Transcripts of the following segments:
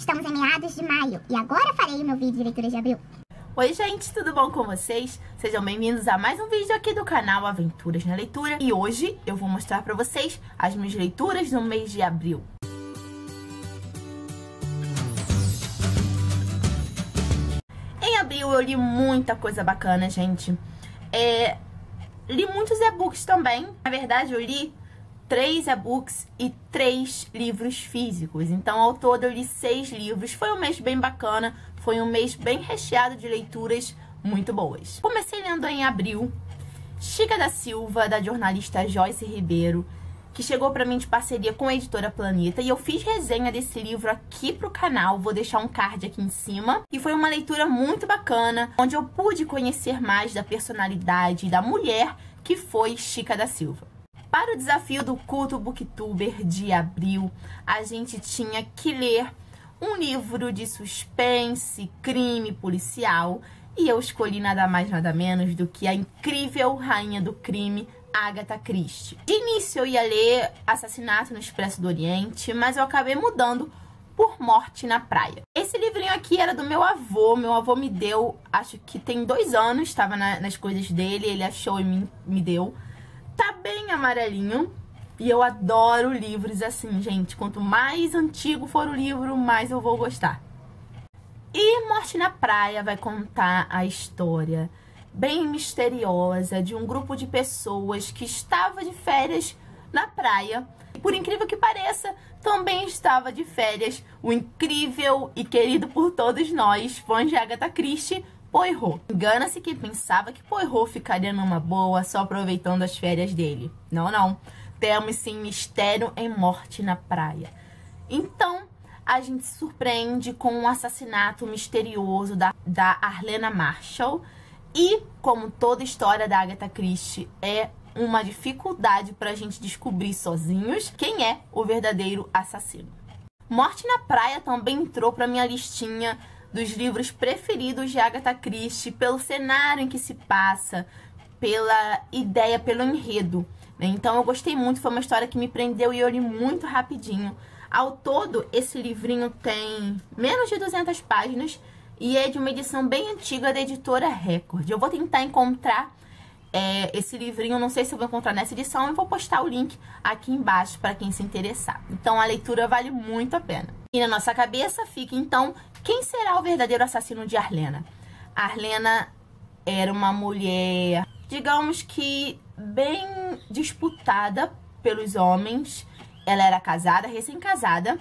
Estamos em meados de maio e agora farei o meu vídeo de leituras de abril. Oi gente, tudo bom com vocês? Sejam bem-vindos a mais um vídeo aqui do canal Aventuras na Leitura. E hoje eu vou mostrar pra vocês as minhas leituras no mês de abril. Em abril eu li muita coisa bacana, gente. Li muitos e-books também. Na verdade, eu li 3 e-books e 3 livros físicos. Então, ao todo, eu li 6 livros. Foi um mês bem bacana. Foi um mês bem recheado de leituras muito boas. Comecei lendo em abril Chica da Silva, da jornalista Joyce Ribeiro, que chegou pra mim de parceria com a editora Planeta. E eu fiz resenha desse livro aqui pro canal. Vou deixar um card aqui em cima. E foi uma leitura muito bacana, onde eu pude conhecer mais da personalidade da mulher que foi Chica da Silva. Para o desafio do Culto Booktuber de abril, a gente tinha que ler um livro de suspense, crime, policial, e eu escolhi nada mais nada menos do que a incrível rainha do crime, Agatha Christie. De início eu ia ler Assassinato no Expresso do Oriente, mas eu acabei mudando por Morte na Praia. Esse livrinho aqui era do meu avô me deu, acho que tem 2 anos, estava nas coisas dele, ele achou e me deu. Tá bem amarelinho. E eu adoro livros assim, gente. Quanto mais antigo for o livro, mais eu vou gostar. E Morte na Praia vai contar a história bem misteriosa de um grupo de pessoas que estava de férias na praia. E por incrível que pareça, também estava de férias o incrível e querido por todos nós, fãs de Agatha Christie, Poirot. Engana-se quem pensava que Poirot ficaria numa boa só aproveitando as férias dele. Não, não. Temos sim mistério em Morte na Praia. Então, a gente se surpreende com um assassinato misterioso da Arlena Marshall. E, como toda história da Agatha Christie, é uma dificuldade pra gente descobrir sozinhos quem é o verdadeiro assassino. Morte na Praia também entrou pra minha listinha dos livros preferidos de Agatha Christie, pelo cenário em que se passa, pela ideia, pelo enredo. Então eu gostei muito, foi uma história que me prendeu e eu li muito rapidinho. Ao todo, esse livrinho tem menos de 200 páginas e é de uma edição bem antiga da editora Record. Eu vou tentar encontrar esse livrinho, não sei se eu vou encontrar nessa edição, eu vou postar o link aqui embaixo para quem se interessar. Então a leitura vale muito a pena. E na nossa cabeça fica então, quem será o verdadeiro assassino de Arlena? Arlena era uma mulher, digamos que bem disputada pelos homens. Ela era casada, recém-casada,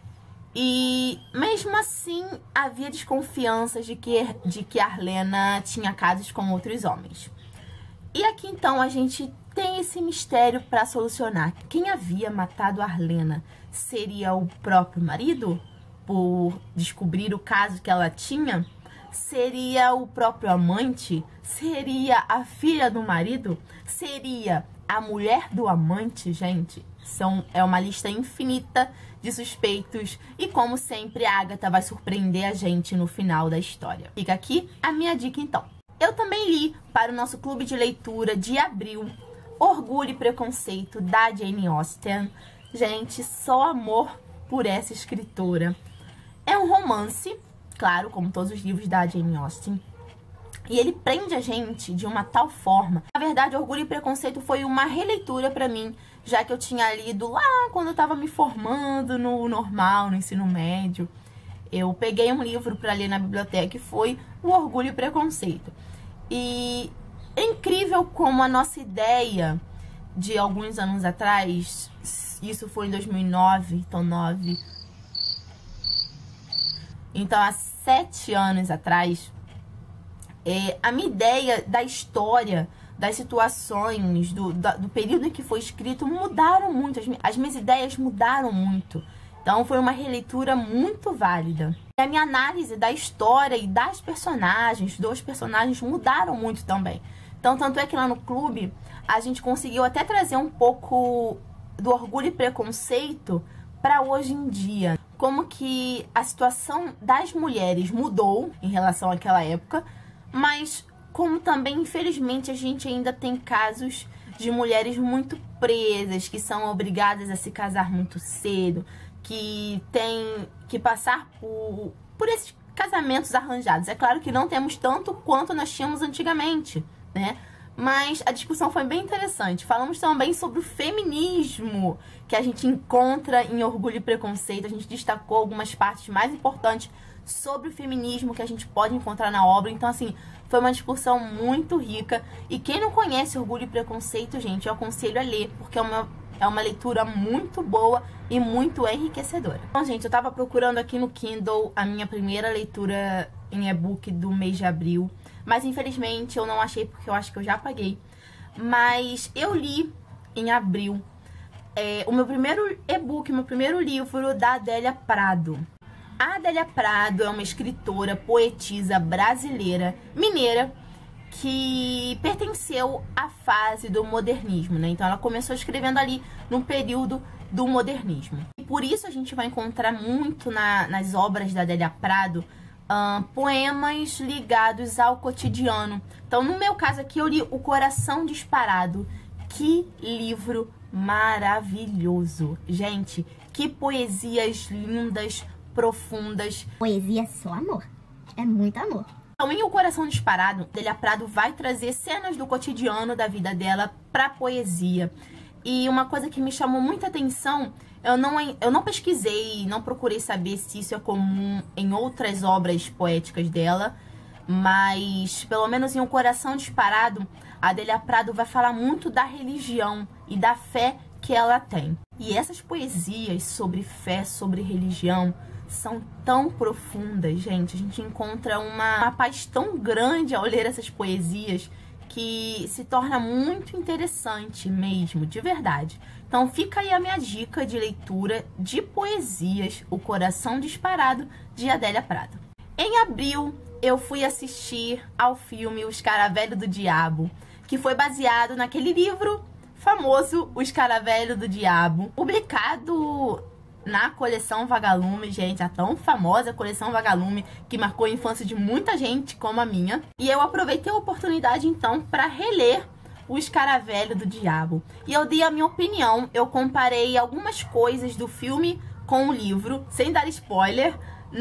e mesmo assim havia desconfianças de que Arlena tinha casos com outros homens. E aqui então a gente tem esse mistério para solucionar. Quem havia matado Arlena? Seria o próprio marido, por descobrir o caso que ela tinha? Seria o próprio amante? Seria a filha do marido? Seria a mulher do amante? Gente, é uma lista infinita de suspeitos. E como sempre, a Agatha vai surpreender a gente no final da história. Fica aqui a minha dica então. Eu também li para o nosso clube de leitura de abril Orgulho e Preconceito, da Jane Austen. Gente, só amor por essa escritora. É um romance, claro, como todos os livros da Jane Austen. E ele prende a gente de uma tal forma. Na verdade, Orgulho e Preconceito foi uma releitura pra mim, já que eu tinha lido lá quando eu tava me formando no normal, no ensino médio. Eu peguei um livro pra ler na biblioteca e foi o Orgulho e Preconceito. E é incrível como a nossa ideia de alguns anos atrás, isso foi em 2009, então há 7 anos atrás, a minha ideia da história, das situações, do período em que foi escrito mudaram muito, as minhas ideias mudaram muito. Então foi uma releitura muito válida. E a minha análise da história e das personagens, dos personagens mudaram muito também. Então tanto é que lá no clube a gente conseguiu até trazer um pouco do Orgulho e Preconceito para hoje em dia. Como que a situação das mulheres mudou em relação àquela época, mas como também, infelizmente, a gente ainda tem casos de mulheres muito presas, que são obrigadas a se casar muito cedo, que tem que passar por esses casamentos arranjados. É claro que não temos tanto quanto nós tínhamos antigamente, né? Mas a discussão foi bem interessante. Falamos também sobre o feminismo que a gente encontra em Orgulho e Preconceito. A gente destacou algumas partes mais importantes sobre o feminismo que a gente pode encontrar na obra. Então, assim, foi uma discussão muito rica. E quem não conhece Orgulho e Preconceito, gente, eu aconselho a ler, porque é uma leitura muito boa e muito enriquecedora. Então, gente, eu tava procurando aqui no Kindle a minha primeira leitura em e-book do mês de abril. Mas, infelizmente, eu não achei porque eu acho que eu já paguei. Mas eu li em abril o meu primeiro e-book, meu primeiro livro da Adélia Prado. A Adélia Prado é uma escritora, poetisa brasileira, mineira, que pertenceu à fase do modernismo, né? Então ela começou escrevendo ali no período do modernismo. E por isso a gente vai encontrar muito nas obras da Adélia Prado poemas ligados ao cotidiano. Então, no meu caso aqui, eu li O Coração Disparado. Que livro maravilhoso! Gente, que poesias lindas, profundas. Poesia é só amor. É muito amor. Então, em O Coração Disparado, Adélia Prado vai trazer cenas do cotidiano da vida dela pra poesia. E uma coisa que me chamou muita atenção, eu não pesquisei, não procurei saber se isso é comum em outras obras poéticas dela, mas pelo menos em O Coração Disparado, a Adélia Prado vai falar muito da religião e da fé que ela tem. E essas poesias sobre fé, sobre religião, são tão profundas, gente. A gente encontra uma paz tão grande ao ler essas poesias que se torna muito interessante mesmo, de verdade. Então fica aí a minha dica de leitura de poesias, O Coração Disparado, de Adélia Prado. Em abril, eu fui assistir ao filme O Escaravelho do Diabo, que foi baseado naquele livro famoso, O Escaravelho do Diabo, publicado na coleção Vagalume, gente, a tão famosa coleção Vagalume, que marcou a infância de muita gente, como a minha. E eu aproveitei a oportunidade, então, para reler O Escaravelho do Diabo. E eu dei a minha opinião, eu comparei algumas coisas do filme com o livro, sem dar spoiler,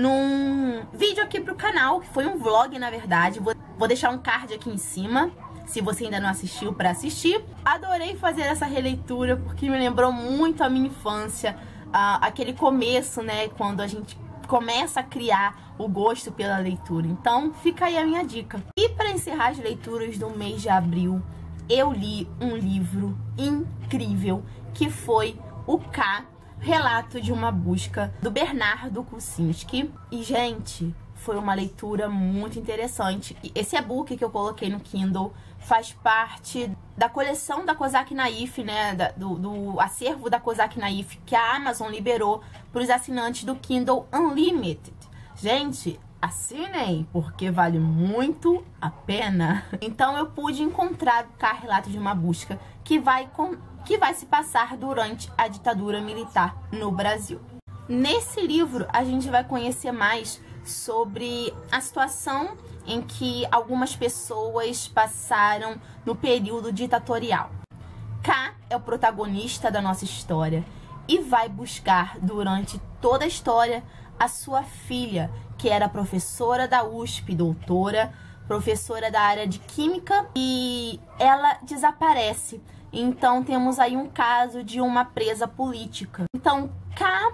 num vídeo aqui pro canal, que foi um vlog, na verdade. Vou deixar um card aqui em cima, se você ainda não assistiu, para assistir. Adorei fazer essa releitura, porque me lembrou muito a minha infância, aquele começo, né, quando a gente começa a criar o gosto pela leitura. Então, fica aí a minha dica. E para encerrar as leituras do mês de abril, eu li um livro incrível, que foi o K, Relato de uma Busca, do Bernardo Kucinski. E, gente, foi uma leitura muito interessante. E esse e-book que eu coloquei no Kindle faz parte da coleção da Kozak Naif, né, do acervo da Kozak Naif, que a Amazon liberou para os assinantes do Kindle Unlimited. Gente, assinem, porque vale muito a pena. Então eu pude encontrar o K, Relato de uma Busca, que vai se passar durante a ditadura militar no Brasil. Nesse livro, a gente vai conhecer mais sobre a situação em que algumas pessoas passaram no período ditatorial. K é o protagonista da nossa história e vai buscar durante toda a história a sua filha, que era professora da USP, doutora, professora da área de Química, e ela desaparece. Então temos aí um caso de uma presa política. Então K,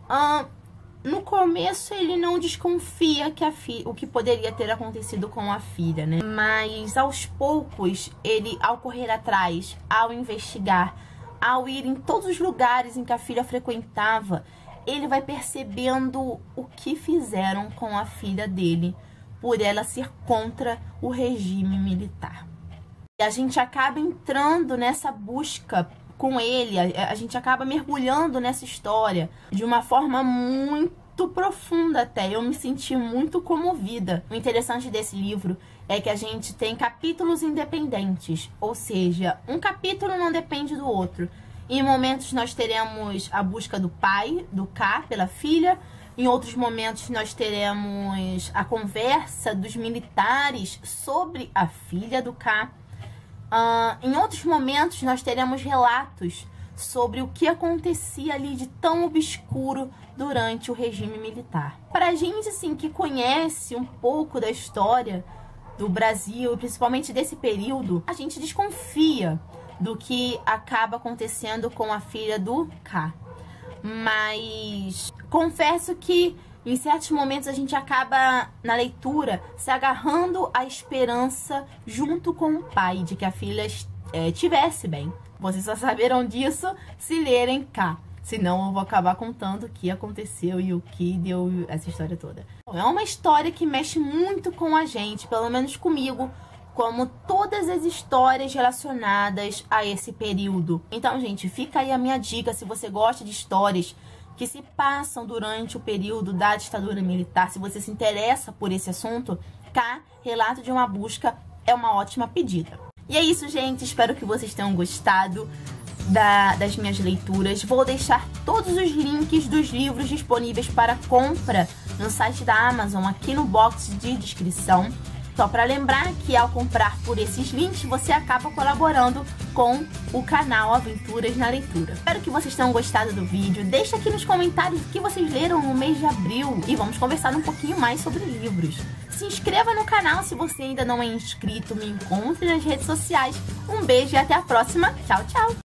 no começo ele não desconfia que o que poderia ter acontecido com a filha, né? Mas aos poucos, ele, ao correr atrás, ao investigar, ao ir em todos os lugares em que a filha frequentava, ele vai percebendo o que fizeram com a filha dele, por ela ser contra o regime militar. E a gente acaba entrando nessa busca com ele, a gente acaba mergulhando nessa história de uma forma muito profunda até. Eu me senti muito comovida. O interessante desse livro é que a gente tem capítulos independentes, ou seja, um capítulo não depende do outro. Em momentos nós teremos a busca do pai, do K, pela filha. Em outros momentos nós teremos a conversa dos militares sobre a filha do K. Em outros momentos nós teremos relatos sobre o que acontecia ali de tão obscuro durante o regime militar. Pra gente, assim, que conhece um pouco da história do Brasil, principalmente desse período, a gente desconfia do que acaba acontecendo com a filha do K. Mas confesso que em certos momentos a gente acaba, na leitura, se agarrando à esperança junto com o pai de que a filha tivesse bem. Vocês só saberão disso se lerem K. Senão eu vou acabar contando o que aconteceu e o que deu essa história toda. É uma história que mexe muito com a gente, pelo menos comigo, como todas as histórias relacionadas a esse período. Então, gente, fica aí a minha dica, se você gosta de histórias que se passam durante o período da ditadura militar, se você se interessa por esse assunto, K, Relato de uma Busca, é uma ótima pedida. E é isso, gente, espero que vocês tenham gostado das minhas leituras. Vou deixar todos os links dos livros disponíveis para compra no site da Amazon aqui no box de descrição. Só para lembrar que ao comprar por esses links, você acaba colaborando com o canal Aventuras na Leitura. Espero que vocês tenham gostado do vídeo. Deixa aqui nos comentários o que vocês leram no mês de abril e vamos conversar um pouquinho mais sobre livros. Se inscreva no canal se você ainda não é inscrito. Me encontre nas redes sociais. Um beijo e até a próxima. Tchau, tchau!